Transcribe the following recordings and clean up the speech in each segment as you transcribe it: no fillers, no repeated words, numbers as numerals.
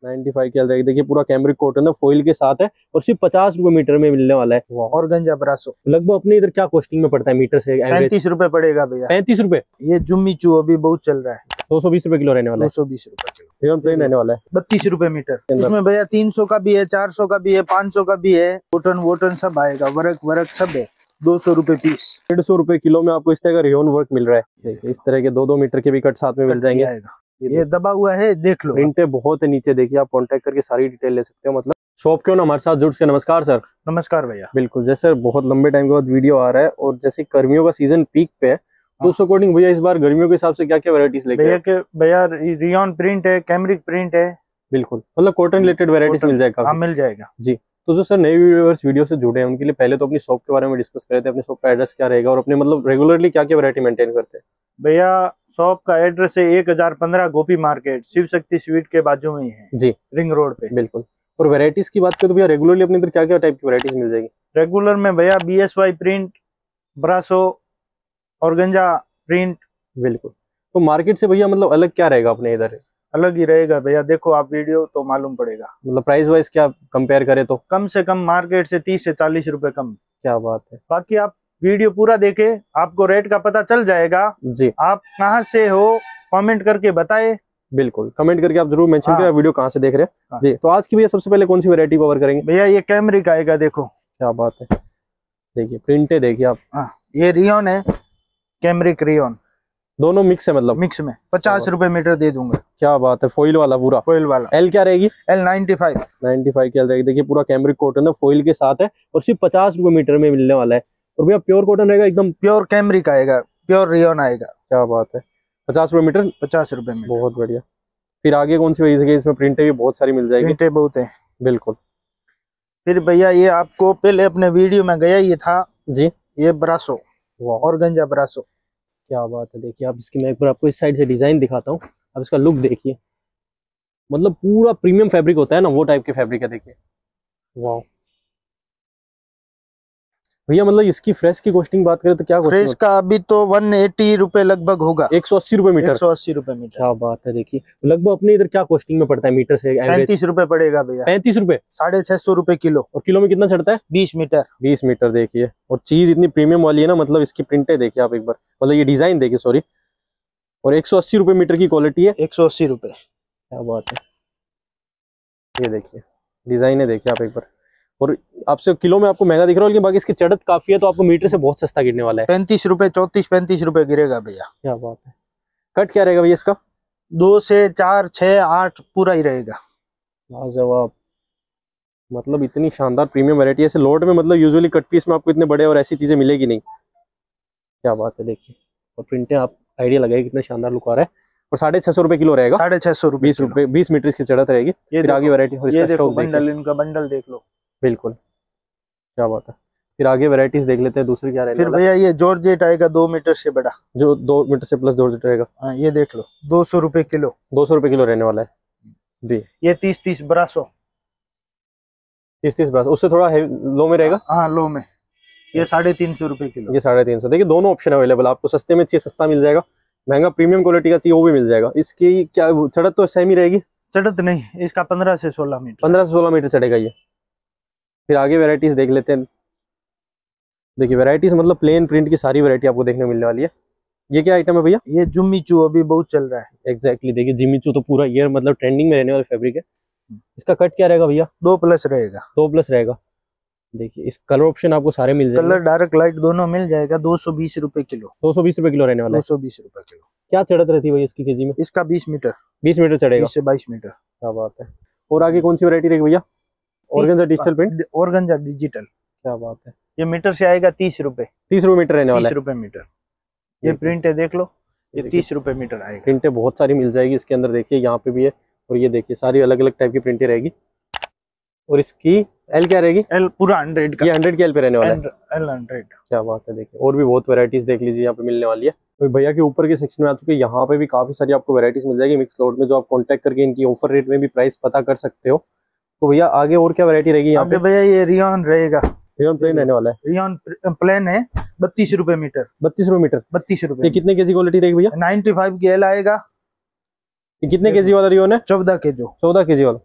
95 की रहेगी। देखिए पूरा कैमरिक कॉटन है, फॉइल के साथ है और सिर्फ 50 रुपए मीटर में मिलने वाला है। और गंजा ब्रासो लगभग अपने इधर क्या कॉस्टिंग में पड़ता है मीटर से? 35 रुपए पड़ेगा भैया। 35 रुपए। ये जुम्मीचू अभी बहुत चल रहा है, 220 रुपए किलो रहने वाला है। 220 रुपए किलो रेयन प्लेन रहने वाला है, 32 रुपए मीटर। इसमें भैया 300 का भी है, 400 का भी है, 500 का भी है, कॉटन वोटन सब आएगा, वर्क सब है। 200 रुपए पीस, 150 रुपए किलो में आपको इस तरह का रेयन वर्क मिल रहा है। देखिए इस तरह के 2-2 मीटर के भी कट साथ में मिल जाएंगे। ये दबा हुआ है, देख लो, प्रिंटे बहुत है नीचे। देखिए आप कांटेक्ट करके सारी डिटेल ले सकते हो। मतलब शॉप क्यों ना हमारे साथ जुड़ के। नमस्कार सर। नमस्कार भैया। बिल्कुल, जैसे बहुत लंबे टाइम के बाद वीडियो आ रहा है और जैसे गर्मियों का सीजन पीक पे है, तो उस अकॉर्डिंग भैया इस बार गर्मियों के हिसाब से क्या क्या वैरायटीज लेके भैया रियॉन प्रिंट है, कैमरिक प्रिंट है। बिल्कुल, मतलब कॉटन रिलेटेड वैरायटीज मिल जाएगा। हाँ मिल जाएगा जी। तो जो सर नए व्यूअर्स वीडियो से जुड़े हैं उनके लिए पहले तो अपनी शॉप के बारे में डिस्कस कर रहे थे। अपनी शॉप का एड्रेस क्या रहेगा और अपने मतलब रेगुलरली क्या क्या वैरायटी मेंटेन करते हैं? भैया शॉप का एड्रेस है 1015 गोपी मार्केट, शिव शक्ति स्वीट के बाजू में ही है जी, रिंग रोड पे। बिल्कुल। और वैरायटीज की बात करें तो भैया रेगुलरली अपने इधर क्या क्या टाइप की वैरायटीज मिल जाएगी? रेगुलर में भैया BSY print, brasso, organza print. बिल्कुल। तो मार्केट से भैया मतलब अलग क्या रहेगा अपने इधर? अलग ही रहेगा भैया, देखो आप वीडियो तो मालूम पड़ेगा। मतलब प्राइस वाइज क्या कंपेयर करें तो? कम से कम मार्केट से 30 से 40 रुपए कम। क्या बात है। बाकी आप वीडियो पूरा देखे, आपको रेट का पता चल जाएगा जी। आप कहाँ से हो कमेंट करके बताए। बिल्कुल, कमेंट करके आप जरूर मेंशन करें वीडियो कहाँ से देख रहे हैं। जी, तो आज की भैया सबसे पहले कौन सी वैरायटी कवर करेंगे? भैया ये कैमरिक आएगा, देखो क्या बात है। देखिए प्रिंटे देखिए आप। ये रियॉन है, कैमरिक रियॉन दोनों मिक्स है, मतलब मिक्स में 50 रुपए मीटर दे दूंगा। क्या बात है। फॉइल वाला पूरा? फॉइल वाला। एल क्या रहेगी? L 95 की एल रहेगी। देखिए पूरा कैमरिक कॉटन है, फॉइल के साथ है और सिर्फ 50 रुपए मीटर में मिलने वाला है। और भैया प्योर कॉटन रहेगा, एकदम प्योर कैमरिक आएगा, प्योर रियॉन आएगा। क्या बात है। 50 रुपए मीटर? 50 रुपए मीटर। बहुत बढ़िया। फिर आगे कौन सी वजह से? इसमें प्रिंटे भी बहुत सारी मिल जाएगी। प्रिंटे बहुत है। बिल्कुल। फिर भैया ये आपको पहले अपने वीडियो में गया ये था जी, ये ब्रासो और गंजा ब्रासो। क्या बात है। देखिए आप इसकी, मैं एक बार आपको इस साइड से डिजाइन दिखाता हूँ। अब इसका लुक देखिए, मतलब पूरा प्रीमियम फैब्रिक होता है ना, वो टाइप के फैब्रिक है। देखिए वाह भैया। मतलब इसकी फ्रेश की कॉस्टिंग बात करें तो क्या फ्रेश का अभी तो 180 रुपए लगभग होगा। 180 रुपए मीटर। 180 रुपए मीटर। क्या बात है। देखिए लगभग अपने इधर क्या कॉस्टिंग में पड़ता है मीटर से? 35 रुपए पड़ेगा भैया। 35 रुपए। 650 रुपए किलो। और किलो में कितना चढ़ता है? 20 मीटर। 20 मीटर। देखिए, और चीज इतनी प्रीमियम वाली है ना, मतलब इसकी प्रिंटे देखिए आप एक बार, मतलब ये डिजाइन देखिए, सॉरी। और 180 रुपए मीटर की क्वालिटी है। 180 रुपए। क्या बात है। ये देखिए डिजाइन है, देखिए आप एक बार। और आपसे किलो में आपको महंगा दिख रहा है, लेकिन बाकी इसकी चढ़त काफी है, तो आपको मीटर से बहुत सस्ता गिरने वाला है। 35 रुपए, 34-35 रुपए गिरेगा भैया। क्या बात है। कट क्या रहेगा भैया इसका? 2 से 4, 6, 8 पूरा ही रहेगा। लाजवाब। मतलब इतनी शानदार प्रीमियम वैरायटी है। ऐसे लोट में मतलब यूजुअली कट पीस में आपको इतने बड़े और ऐसी चीजें मिलेगी नहीं। क्या बात है। देखिए और प्रिंटे आप आइडिया लगाइए कितना शानदार लुक आ रहा है। और 650 रुपए किलो रहेगा। 650 रुपए। 20 रुपए 20 मीटर की चढ़त रहेगी। फिर आगे वैरायटी, ये देखो बंडल, इनका बंडल देख लो। बिल्कुल। क्या बात है। फिर आगे वैरायटीज देख लेते हैं दूसरी क्या रहेगी। फिर भैया ये जॉर्जेट आएगा 2 मीटर से बड़ा, जो 2 मीटर से प्लस जॉर्जेट रहेगा। ये देख लो 200 रुपए किलो। 200 रुपए किलो रहने वाला है जी। ये 30-30 ब्रासो। 30-30 ब्रासो, उससे थोड़ा लो में रहेगा। हाँ लो में। ये 350 रुपए किलो। ये 350। देखिए दोनों ऑप्शन अवेलेबल। आपको सस्ते में चाहिए सस्ता मिल जाएगा, महंगा प्रीमियम क्वालिटी का चाहिए वो भी मिल जाएगा। इसकी क्या चढ़त तो सेम ही रहेगी? चढ़त नहीं, इसका 15 से 16 मीटर। 15 से 16 मीटर चढ़ेगा ये। फिर आगे वैरायटीज देख लेते हैं। देखिए वैरायटीज मतलब प्लेन प्रिंट की सारी वैरायटी आपको देखने मिलने वाली है। ये क्या आइटम है भैया? ये जुम्मीचू अभी बहुत चल रहा है। एग्जैक्टली। देखिए जिमीचू तो पूरा ईयर मतलब ट्रेंडिंग में रहने वाला फैब्रिक है। इसका कट क्या रहेगा भैया? 2+ रहेगा। 2+ रहेगा। देखिए इस कलर ऑप्शन आपको सारे मिल जाएंगे। कलर डार्क लाइट दोनों मिल जाएगा। 220 रुपए किलो। 220 रुपए किलो रहने वाला है। 220 रुपए किलो। क्या चढ़त रहती है भैया इसकी केजी में? इसका 20 मीटर। 20 मीटर चढ़ेगा। 20 से 22 मीटर। क्या बात है। और आगे कौन सी वैरायटी रहेगी भैया? Organza digital print. Organza digital. क्या बात है। ये मीटर से आएगा 30 रुपए। 30 रुपए मीटर रहने वाला है। 30 रुपए मीटर। ये प्रिंट है देख लो, ये 30 रुपए मीटर आएगा। प्रिंटें बहुत सारी मिल जाएगी इसके अंदर। देखिए यहाँ पे भी है, और ये देखिए सारी अलग अलग टाइप की प्रिंटें रहेगी। और इसकी एल क्या रहेगी? एल पूरा 100 का। ये 100 की एल पे रहने वाला है। L 100। क्या बात है। देखिए और भी बहुत वैरायटीज देख लीजिए यहाँ पे मिलने वाली है। तो भैया के ऊपर के सेक्शन में आ चुके हैं, यहाँ पे भी काफी सारी आपको वैरायटीज मिल जाएगी मिक्स लॉट में, जो आप कांटेक्ट करके इनकी ऑफर रेट में भी प्राइस पता कर सकते हो। तो भैया आगे और क्या वैरायटी रहेगी यहाँ पे? भैया ये रियॉन रहेगा। रियॉन प्लेन रहने वाला है। रियॉन प्लेन है, 32 रुपए मीटर। 32 रुपए मीटर। 32 रुपए। ये कितने केजी क्वालिटी रहेगी भैया? 95 की एल आएगा। ये कितने केजी वाला रियॉन है? 14 केजी। 14 केजी वाला।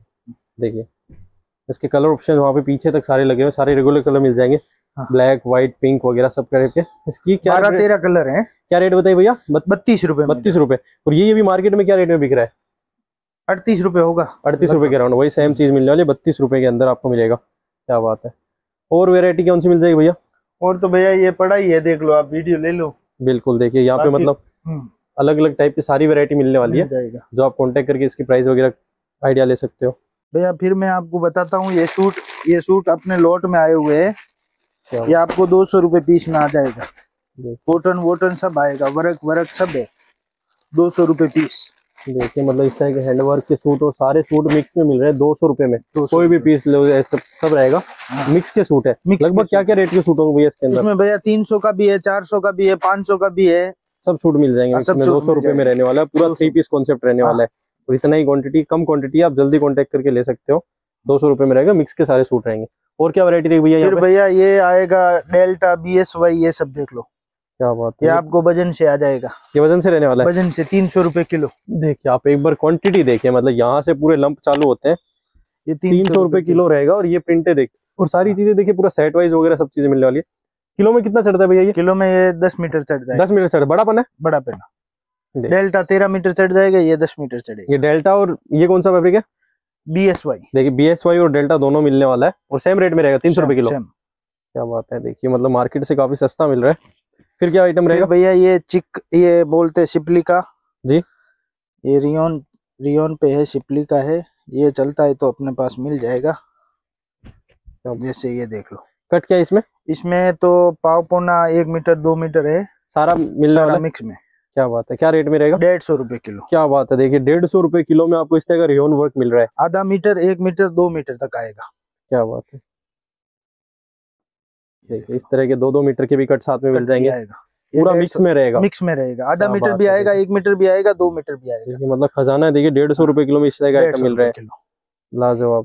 देखिए इसके कलर ऑप्शन वहाँ पे पीछे तक सारे लगे हुए, सारे रेगुलर कलर मिल जाएंगे। हाँ। ब्लैक, व्हाइट, पिंक वगैरह सब करके। इसकी क्या 12-13 कलर है। क्या रेट बताइए भैया? 32 रुपए। 32 रुपए। और ये भी मार्केट में क्या रेट में बिक रहा है? 38 रुपए होगा। 38 रुपए के अराउंड वही सेम चीज मिलने वाली है, 32 रुपए के अंदर आपको मिलेगा। क्या बात है। और वेरायटी कौन सी मिल जाएगी भैया? और तो भैया ये पड़ा ही है, देख लो आप, वीडियो ले लो। बिल्कुल देखिए यहाँ पे मतलब अलग अलग टाइप की सारी वैरायटी मिलने वाली है, जो आप कांटेक्ट करके इसकी प्राइस वगैरह आइडिया ले सकते हो। भैया फिर मैं आपको बताता हूँ, ये सूट अपने लॉट में आए हुए हैं। ये आपको 200 रुपए पीस में आ जाएगा। कॉटन वोटन सब आएगा, वर्क सब है, 200 रुपए पीस। देखिए मतलब इस तरह के हैंडवर्क के सूट और सारे सूट मिक्स में मिल रहे हैं 200 रुपए में। कोई भी पीस लो, सब रहेगा। मिक्स के सूट है। लगभग क्या क्या रेट के सूट होंगे भैया इसके अंदर? इसमें भैया 300 का भी है, 400 का भी है, 500 का भी है, सब सूट मिल जाएंगे। इसमें 200 रुपए में रहने वाला है, पूरा 3 पीस कॉन्सेप्ट रहने वाला है। और इतना ही क्वांटिटी, कम क्वांटिटी, आप जल्दी कांटेक्ट करके ले सकते हो। 200 रुपए में रहेगा, मिक्स के सारे सूट रहेंगे। और क्या वैरायटी रहेगी भैया? फिर भैया ये आएगा डेल्टा, BSY, ये सब देख लो। क्या बात है। ये आपको वजन से आ जाएगा। ये वजन से रहने वाला है? वजन से 300 रुपए किलो। देखिए आप एक बार क्वांटिटी देखिए, मतलब यहाँ से पूरे लंप चालू होते हैं। ये 300 रुपए किलो रहेगा। और ये प्रिंटे देखिए, और सारी चीजें देखिए, पूरा सेट वाइज वगैरह सब चीजें मिलने वाली है। किलो में कितना चढ़ता है भैया ये? किलो में ये 10 मीटर चढ़ जाएगा। 10 मीटर चढ़, बड़ा पन है? बड़ा पेना। डेल्टा 13 मीटर चढ़ जाएगा, ये 10 मीटर चढ़ेगा। ये डेल्टा, और ये कौन सा फैब्रिक है? BSY। देखिए BSY और डेल्टा दोनों मिलने वाला है, और सेम रेट में रहेगा, 300 रुपए किलो। क्या बात है। देखिए मतलब मार्केट से काफी सस्ता मिल रहा है। फिर क्या आइटम रहेगा भैया? ये बोलते हैं शिपली का जी। ये रियोन पे है, शिपली का है। ये चलता है तो अपने पास मिल जाएगा। जैसे ये देख लो। कट क्या है इसमें तो पाव पौना 1 मीटर 2 मीटर है, सारा मिलने वाला मिक्स में। क्या बात है। क्या रेट में रहेगा? 150 रुपए किलो। क्या बात है। देखिए 150 रुपए किलो में आपको इस तरह का रियोन वर्क मिल रहा है। आधा मीटर, 1 मीटर 2 मीटर तक आएगा। क्या बात है। देखिए इस तरह के 2-2 मीटर के भी कट साथ में मिल जाएंगे। पूरा मिक्स में रहेगा। मिक्स में रहेगा। आधा मीटर भी आएगा, 1 मीटर भी आएगा, 2 मीटर भी आएगा। मतलब खजाना है। देखिए 150 रुपए किलो में इस तरह का आइटम मिल रहा है। लाजवाब।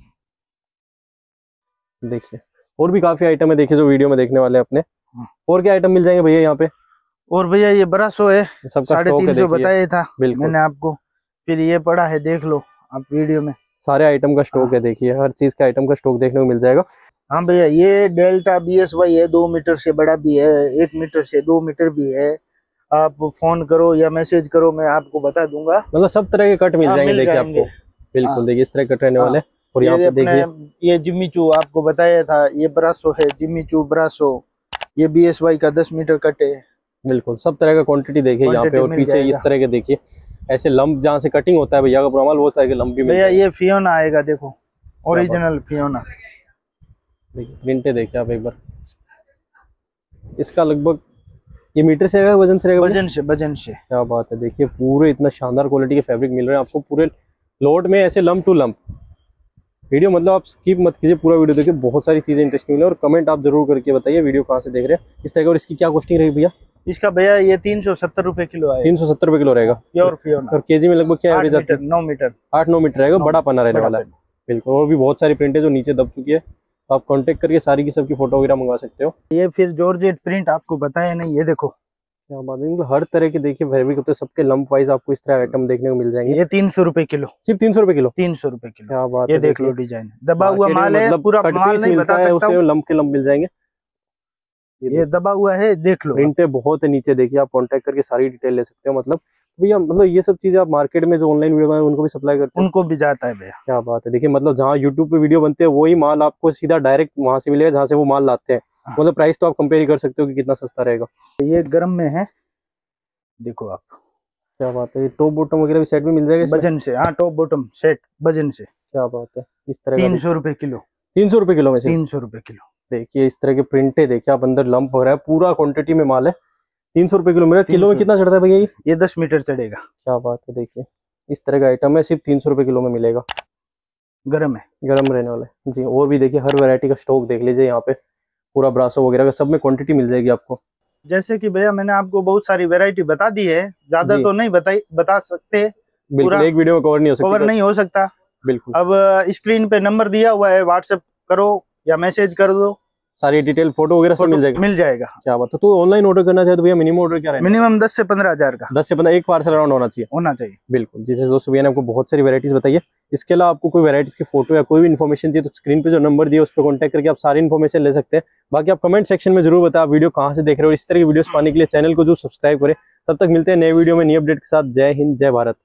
देखिए और भी काफी आइटम है, देखिए जो वीडियो में देखने वाले अपने। और क्या आइटम मिल जाएंगे भैया यहाँ पे? और भैया ये 1200 है, सबका 350 बताया था मैंने आपको। फिर ये पड़ा है, देख लो आप वीडियो में, सारे आइटम का स्टॉक है। देखिए हर चीज का आइटम का स्टॉक देखने को मिल जाएगा। हाँ भैया ये डेल्टा BSY है, 2 मीटर से बड़ा भी है, 1 मीटर से 2 मीटर भी है। आप फोन करो या मैसेज करो, मैं आपको बता दूंगा। मतलब सब तरह के कट मिल जाएंगे। देखिए आपको बिल्कुल देखिए इस तरह कट रहने वाले। और यहाँ पे देखिए ये जिम्मी चू आपको बताया था, ये 1200 है, जिम्मी चू 1200। ये BSY का 10 मीटर कट है। बिल्कुल सब तरह का क्वांटिटी देखिए यहाँ पे। और पीछे इस तरह के देखिए ऐसे लंप जहाँ से कटिंग होता है भैया का प्रमाल, वो तरह के लंप भी भैया। ये फियोना आएगा, देखो ओरिजिनल फियोना। देखिए प्रिंटे देखिए आप एक बार। इसका लगभग ये मीटर से रहेगा, वजन से रहेगा? वजन से। क्या बात है। देखिए पूरे इतना शानदार क्वालिटी के फैब्रिक मिल रहे हैं आपको पूरे लोड में, ऐसे लंप टू लंप। वीडियो मतलब आप स्किप मत कीजिए, पूरा वीडियो देखिए, बहुत सारी चीजें इंटरेस्टिंग मिले। और कमेंट आप जरूर करके बताइए वीडियो कहाँ से देख रहे हैं इस तरह का। और इसकी क्या कॉस्टिंग रहेगी भैया? इसका भैया ये 370 रुपए किलो है। 370 रुपए किलो रहेगा प्योर फियोना। और केजी में लगभग क्या एवरेज आती है? 9 मीटर। 8-9 मीटर रहेगा, बड़ा पन्ना रहने वाला है। बिल्कुल। और भी बहुत सारी प्रिंटें जो नीचे दब चुकी है, तो आप कांटेक्ट करके सारी की सबकी फोटो वगैरह मंगवा सकते हो। ये फिर जॉर्जेट प्रिंट आपको बताया नहीं, ये देखो। क्या बात है। हर तरह के देखिए फैब्रिक होते हैं, सबके लंप वाइज आपको इस तरह आइटम देखने को मिल जाएंगे। ये 300 रुपए किलो। सिर्फ 300 रुपए किलो? 300 रुपए किलो। क्या बात है। ये देख लो डिजाइन, दबा हुआ माल है, पूरा माल नहीं बता सकता हूं। लंप के लंप मिल जाएंगे। ये दबा हुआ है, देख लो। प्रिंटे बहुत है नीचे, देखिए आप कांटेक्ट करके सारी डिटेल ले सकते हो। मतलब भैया मतलब ये सब चीजें आप मार्केट में जो ऑनलाइन वीडियो है उनको भी सप्लाई करते हैं? उनको भी जाता है भैया। क्या बात है। देखिए मतलब जहाँ यूट्यूब पे वीडियो बनते हैं वही माल आपको सीधा डायरेक्ट वहां से मिलेगा जहाँ से वो माल लाते हैं। मतलब प्राइस तो आप कंपेयर कर सकते हो कि कितना सस्ता रहेगा। ये गरम में है, देखो आप। क्या बात है। ये टॉप बॉटम वगैरह भी सेट में मिल जाएगा वजन से? हाँ टॉप बॉटम सेट वजन से। क्या बात है। इस तरह 300 रुपए किलो। 300 रुपए किलो में से? 300 रुपए किलो। देखिए इस तरह के प्रिंटे देखिए आप, अंदर लंप हो रहा है, पूरा क्वांटिटी में माल है। 300 रुपए किलो। मेरा किलो में कितना चढ़ता है भैया ये 10 मीटर चढ़ेगा। क्या बात है। देखिए इस तरह का आइटम है, सिर्फ 300 रुपए किलो में मिलेगा। गरम है, गरम रहने वाला है जी। और भी देखिए हर वैरायटी का स्टॉक देख लीजिए यहाँ पे, पूरा ब्रासो वगैरह का सब में क्वांटिटी मिल जाएगी आपको। जैसे कि भैया मैंने आपको बहुत सारी वैरायटी बता दी है, ज्यादा तो नहीं बता सकते। बिल्कुल एक वीडियो में कवर नहीं हो सकता। बिल्कुल। अब स्क्रीन पे नंबर दिया हुआ है, व्हाट्सएप करो या मैसेज कर दो, सारी डिटेल फोटो वगैरह सब मिल जाएगा। क्या बात है। तो ऑनलाइन ऑर्डर करना चाहे तो भैया मिनिमम ऑर्डर क्या रहेगा? मिनिमम 10 से 15 हजार का। 10 से 15 एक पार्सल अराउंड होना चाहिए। होना चाहिए बिल्कुल। जिसे दोस्तों भैया ने आपको बहुत सारी वैरायटीज बताइए, इसके अलावा आपको कोई वैरायटीज की फोटो या कोई भी इन्फॉर्मेशन चाहिए तो स्क्रीन पे जो नंबर दिया उस पर कॉन्टैक्ट करके आप सारी इन्फॉर्मेशन ले सकते हैं। बाकी आप कमेंट सेक्शन में जरूर बताएं आप वीडियो कहाँ से देख रहे हो। इस तरह की वीडियोस पाने के लिए चैनल को जो सब्सक्राइब करें। तब तक मिलते हैं नए वीडियो में नई अपडेट के साथ। जय हिंद, जय भारत।